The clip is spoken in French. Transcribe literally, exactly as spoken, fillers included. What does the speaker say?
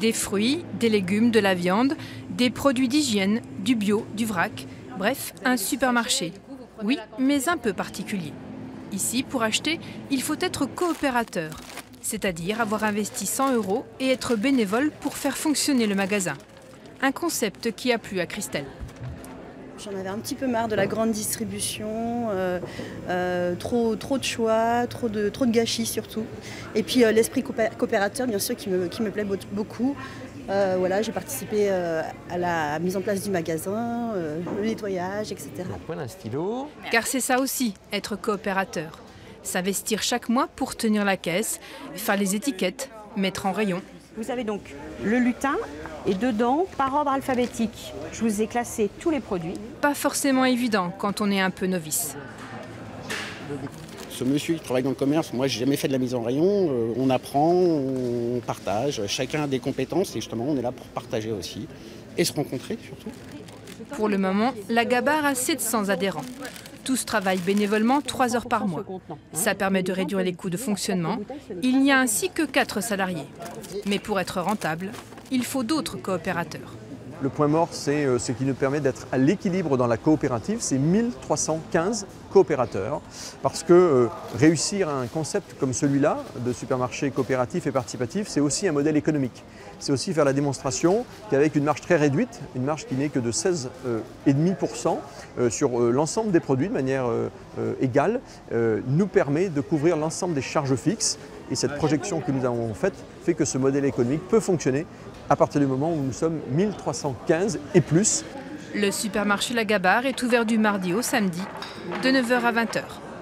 Des fruits, des légumes, de la viande, des produits d'hygiène, du bio, du vrac. Bref, un supermarché. Oui, mais un peu particulier. Ici, pour acheter, il faut être coopérateur, c'est-à-dire avoir investi cent euros et être bénévole pour faire fonctionner le magasin. Un concept qui a plu à Christelle. J'en avais un petit peu marre de la grande distribution, euh, euh, trop, trop de choix, trop de, trop de gâchis surtout. Et puis euh, l'esprit coopérateur, bien sûr, qui me, qui me plaît beaucoup. Euh, voilà, j'ai participé euh, à la mise en place du magasin, euh, le nettoyage, et cetera. Un stylo. Car c'est ça aussi, être coopérateur. S'investir chaque mois pour tenir la caisse, faire les étiquettes, mettre en rayon. Vous avez donc le lutin et dedans, par ordre alphabétique, je vous ai classé tous les produits. Pas forcément évident quand on est un peu novice. Ce monsieur, il travaille dans le commerce. Moi, j'ai jamais fait de la mise en rayon. Euh, on apprend, on partage. Chacun a des compétences et justement, on est là pour partager aussi et se rencontrer surtout. Pour le moment, la Gabar a sept cents adhérents. Tous travaillent bénévolement trois heures par mois. Ça permet de réduire les coûts de fonctionnement. Il n'y a ainsi que quatre salariés. Mais pour être rentable, il faut d'autres coopérateurs. Le point mort, c'est ce qui nous permet d'être à l'équilibre dans la coopérative, c'est mille trois cent quinze coopérateurs. Parce que euh, réussir un concept comme celui-là, de supermarché coopératif et participatif, c'est aussi un modèle économique. C'est aussi faire la démonstration qu'avec une marge très réduite, une marge qui n'est que de seize virgule cinq pour cent euh, sur euh, l'ensemble des produits de manière euh, euh, égale, euh, nous permet de couvrir l'ensemble des charges fixes. Et cette projection que nous avons faite fait que ce modèle économique peut fonctionner à partir du moment où nous sommes mille trois cent quinze et plus. Le supermarché La Gabar est ouvert du mardi au samedi, de neuf heures à vingt heures.